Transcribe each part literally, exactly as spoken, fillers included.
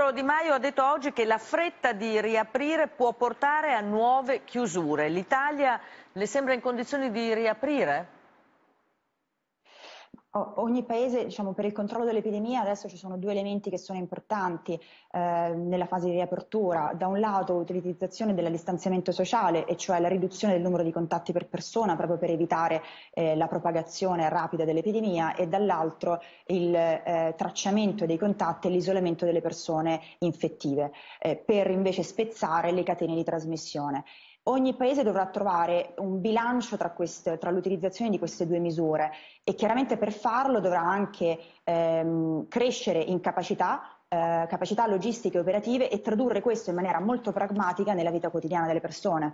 ministro Di Maio ha detto oggi che la fretta di riaprire può portare a nuove chiusure. L'Italia le sembra in condizioni di riaprire? Ogni paese, diciamo, per il controllo dell'epidemia adesso ci sono due elementi che sono importanti eh, nella fase di riapertura. Da un lato l'utilizzazione del distanziamento sociale, e cioè la riduzione del numero di contatti per persona proprio per evitare eh, la propagazione rapida dell'epidemia, e dall'altro il eh, tracciamento dei contatti e l'isolamento delle persone infettive eh, per invece spezzare le catene di trasmissione. Ogni paese dovrà trovare un bilancio tra, tra l'utilizzazione di queste due misure, e chiaramente per farlo dovrà anche ehm, crescere in capacità, eh, capacità logistiche e operative, e tradurre questo in maniera molto pragmatica nella vita quotidiana delle persone.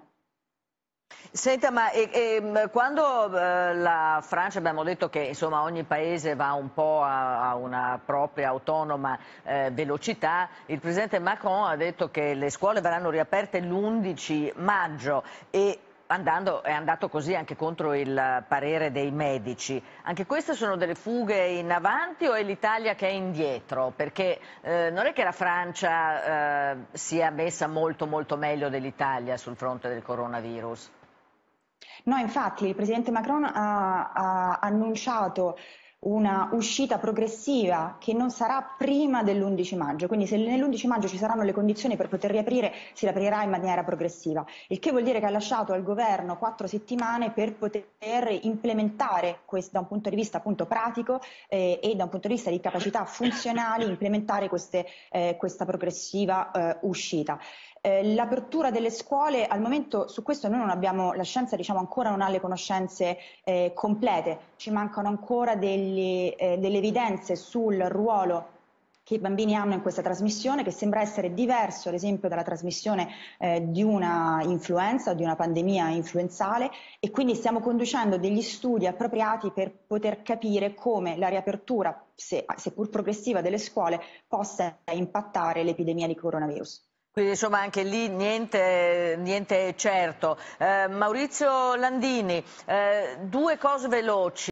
Senta, ma e, e, quando eh, la Francia, abbiamo detto che insomma ogni paese va un po' a, a una propria autonoma eh, velocità, il presidente Macron ha detto che le scuole verranno riaperte l'undici maggio e andando, è andato così anche contro il parere dei medici. Anche queste sono delle fughe in avanti o è l'Italia che è indietro? Perché eh, non è che la Francia eh, sia messa molto molto meglio dell'Italia sul fronte del coronavirus. No, infatti il presidente Macron ha, ha annunciato una uscita progressiva che non sarà prima dell'undici maggio, quindi se nell'undici maggio ci saranno le condizioni per poter riaprire, si riaprirà in maniera progressiva, il che vuol dire che ha lasciato al governo quattro settimane per poter implementare questo, da un punto di vista appunto pratico eh, e da un punto di vista di capacità funzionali, implementare queste, eh, questa progressiva eh, uscita. Eh, l'apertura delle scuole, al momento su questo noi non abbiamo, la scienza diciamo ancora non ha le conoscenze eh, complete, ci mancano ancora degli, eh, delle evidenze sul ruolo che i bambini hanno in questa trasmissione, che sembra essere diverso ad esempio dalla trasmissione eh, di una influenza o di una pandemia influenzale, e quindi stiamo conducendo degli studi appropriati per poter capire come la riapertura, se, seppur progressiva, delle scuole possa impattare l'epidemia di coronavirus. Quindi insomma anche lì niente, niente certo. Eh, Maurizio Landini, eh, due cose veloci.